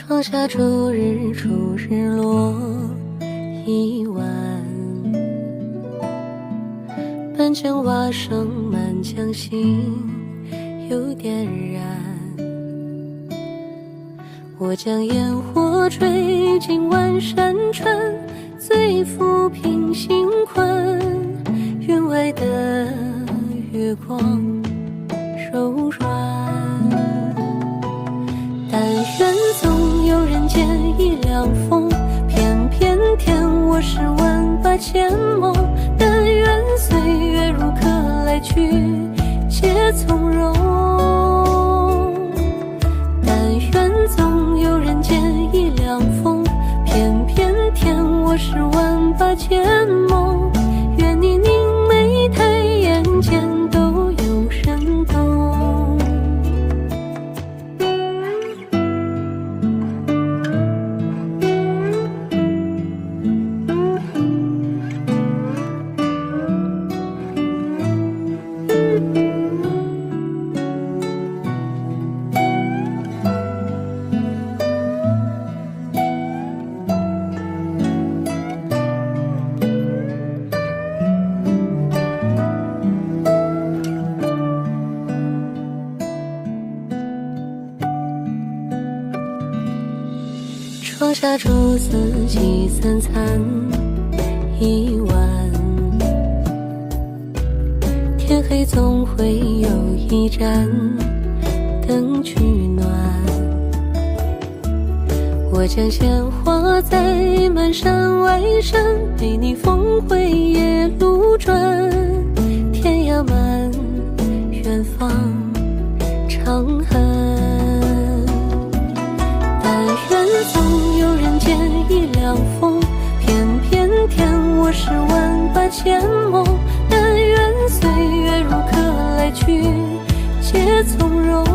窗下初日出日落一晚，半江蛙声满江心有点燃。我将烟火吹进万山川，醉抚平心宽。云外的月光柔软，但愿总有人间一凉风，偏偏填我十万八千梦。但愿岁月如客来去皆从容，但愿总有人间一凉风，偏偏填我十万八千梦。愿你凝眉抬眼间都有神动。窗下竹四季三餐一晚，天黑总会有一盏灯取暖。我将鲜花在满山外山，陪你峰回夜路转。天涯满，远方长恨。总有人间一凉风，偏偏填我十万八千梦。但愿岁月如客来去皆从容，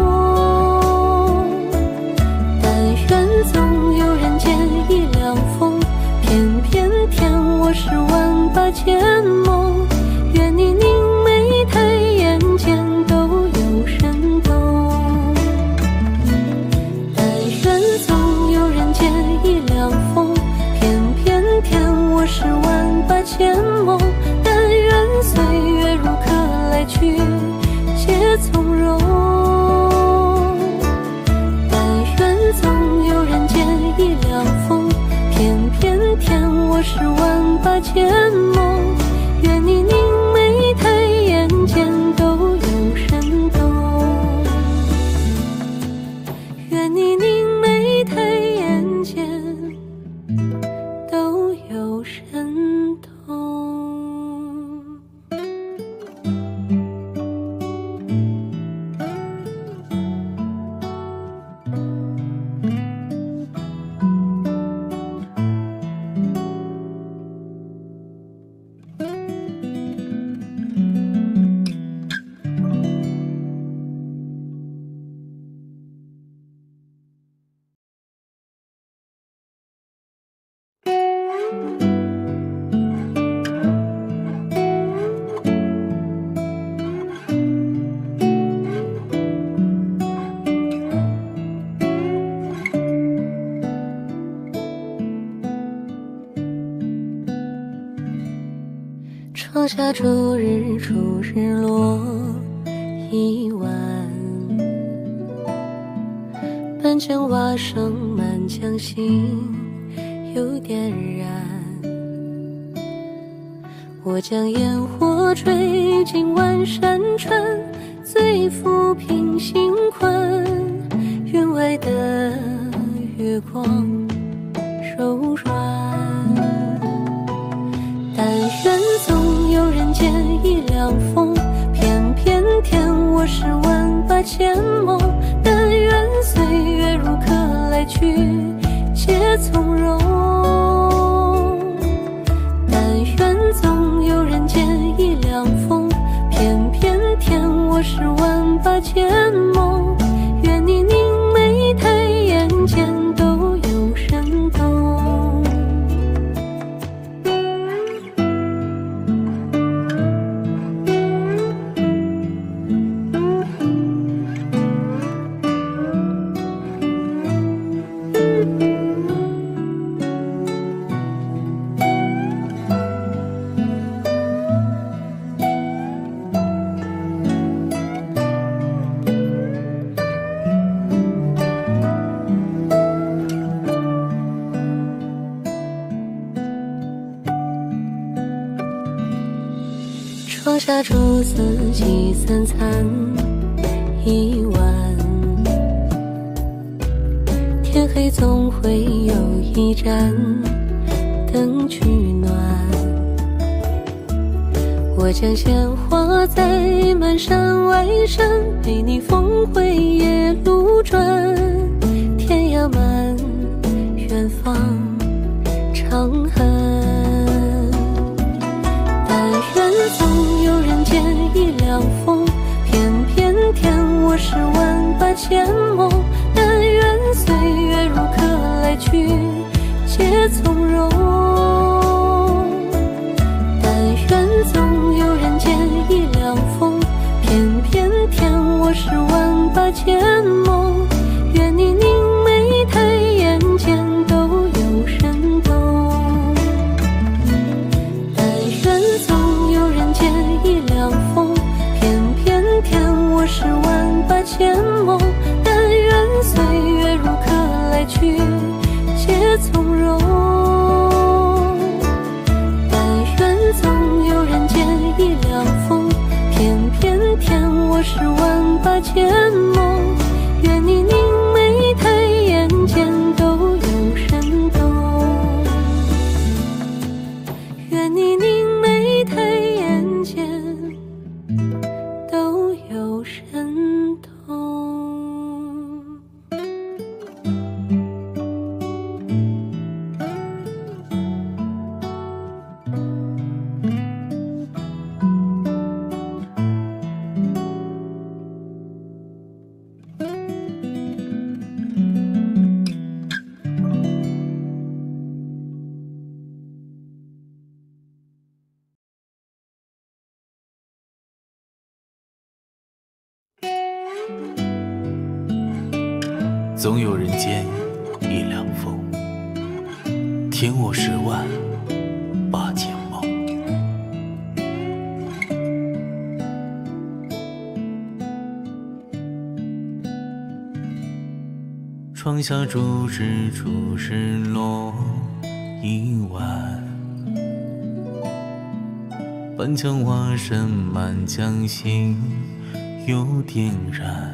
但愿总有人间一凉风，偏偏填我十万八千梦。愿你凝眉抬眼间都有神动，一凉风，偏偏填我十万八千梦。但愿岁月如客来去皆从容，但愿总有人间一凉风，偏偏填我十万八千梦。愿你凝眉抬眼间都有神动，愿你凝眉抬眼间都有神动。窗下初日出日落一晚，半江蛙声满江心有点燃。我将烟火吹进万山川，醉抚平心宽。云外的月光柔软，但愿总有人间一凉风，偏偏填我十万八千梦。但愿岁月如客来去皆从容，但愿总有人间一凉风，偏偏填我十万八千梦。愿你凝眉抬眼间都有神动， 下竹四季三餐一碗，天黑总会有一盏灯取暖。我将鲜花在满山外山，陪你峰回夜路转，天涯满，远方长恨。但愿总有人见一凉风，偏偏填我10万8千梦。但愿岁月如客来去皆从容，但愿总有人见一凉风，偏偏填我10万8千梦。愿你凝眉抬眼间都有神懂，但愿总有人见一凉风，偏偏填我10万8千梦。但愿岁月如客来去皆从容，但愿总有人见一凉风，偏偏填我10万8千梦。愿你凝眉抬眼间都有神懂，愿你凝眉抬眼间都有神懂。 总有人间一凉风，填我10万8千梦。窗下竹枝初时落一晚，半墙瓦山满江星又点燃。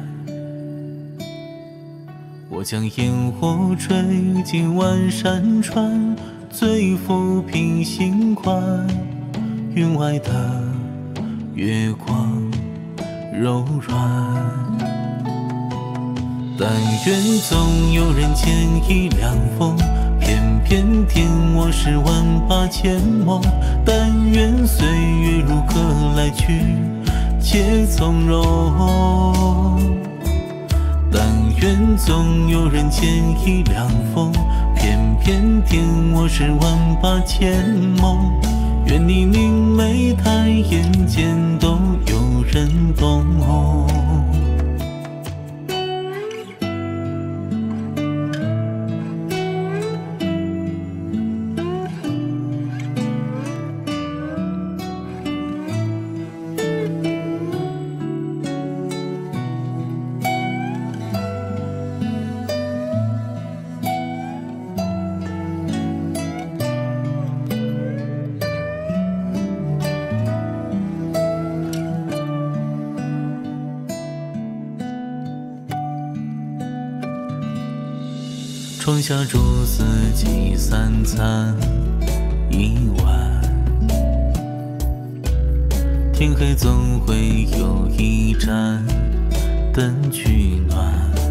我将烟火吹进万山川，醉抚平心宽。云外的月光柔软，但愿总有人见一凉风，偏偏填我10万8千梦。但愿岁月如客来去皆从容，但愿总有人见一凉风，偏偏填我10万8千梦。愿你凝眉抬眼间都有人懂。窗下竹四季三餐一碗，天黑总会有一盏灯取暖。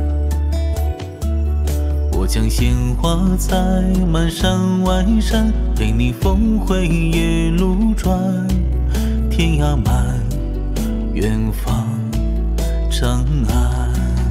我将鲜花在满山外山，陪你峰回夜路转，天涯满，远方长安。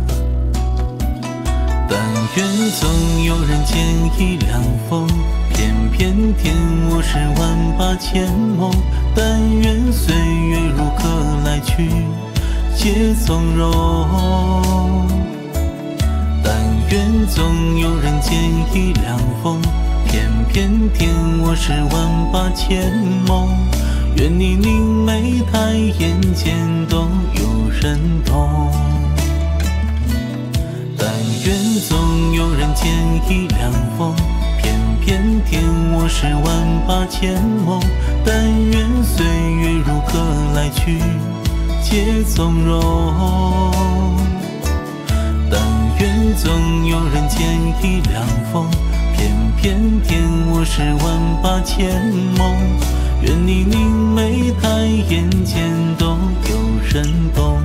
但愿总有人见一凉风，偏偏填我10万8千梦。但愿岁月如客来去皆从容，但愿总有人见一凉风，偏偏填我10万8千梦。愿你凝眉抬眼间都有人懂，但愿总有人见一凉风，偏片天，我是18000梦。但愿岁月如歌来去，皆从容。但愿总有人见一凉风，偏偏天，我是18000梦。愿你凝眉抬眼间都有人懂，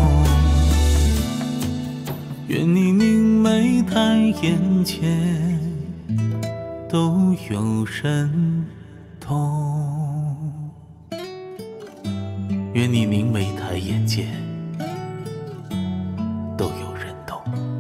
愿你凝眉抬眼间都有人懂，愿你凝眉抬眼间都有人懂。